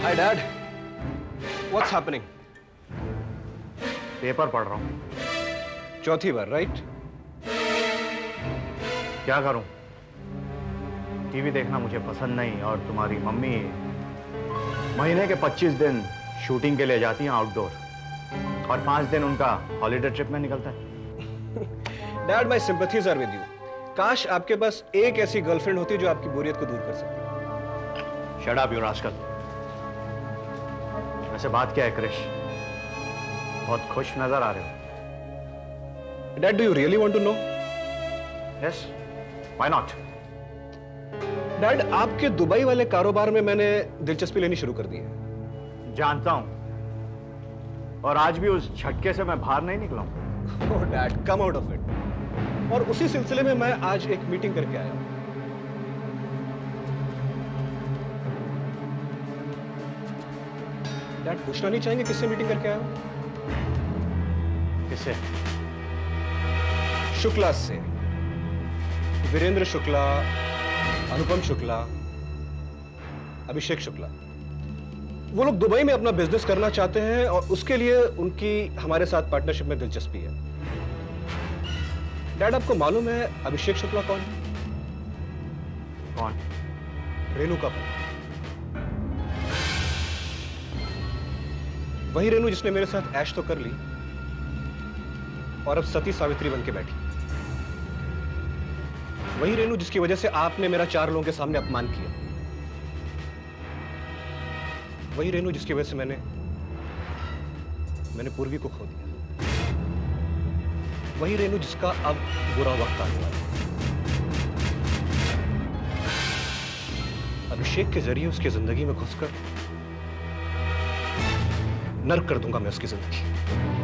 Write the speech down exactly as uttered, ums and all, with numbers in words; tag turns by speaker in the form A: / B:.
A: Hi, Dad. What's happening?
B: Paper पढ़ रहा हूँ।
A: चौथी बार, राइट?
B: क्या करूं? टीवी देखना मुझे पसंद नहीं और तुम्हारी मम्मी महीने के पच्चीस दिन शूटिंग के लिए जाती हैं आउटडोर और पांच दिन उनका हॉलीडे ट्रिप में निकलता है।
A: Dad, my sympathies are with you. काश आपके पास एक ऐसी गर्लफ्रेंड होती जो आपकी बोरियत को दूर कर सकती।
B: Shut up, you rascal. वैसे बात क्या है क्रिश? बहुत खुश नजर आ रहे हो।
A: Dad, do you really want to know?
B: Yes. Why not?
A: Dad, आपके दुबई वाले कारोबार में मैंने दिलचस्पी लेनी शुरू कर दी है।
B: जानता हूं। और आज भी उस झटके से मैं बाहर नहीं निकला हूं।
A: Oh, Dad, come out of it. और उसी सिलसिले में मैं आज एक मीटिंग करके आया हूं। डैड, पूछना नहीं चाहेंगे किससे मीटिंग करके आया हूं?
B: किससे?
A: शुक्ला से। वीरेंद्र शुक्ला, अनुपम शुक्ला, अभिषेक शुक्ला। वो लोग दुबई में अपना बिजनेस करना चाहते हैं और उसके लिए उनकी हमारे साथ पार्टनरशिप में दिलचस्पी है। डैड, आपको मालूम है अभिषेक शुक्ला कौन है?
B: कौन?
A: रेणु का पति। वही रेणु जिसने मेरे साथ ऐश तो कर ली और अब सती सावित्री बन के बैठी। वही रेणु जिसकी वजह से आपने मेरा चार लोगों के सामने अपमान किया। वही रेणु जिसकी वजह से मैंने मैंने पूर्वी को खो दिया। वही रेणु जिसका अब बुरा वक्त आने वाला है। अभिषेक के जरिए उसकी जिंदगी में घुसकर नर्क कर दूंगा मैं उसकी जिंदगी।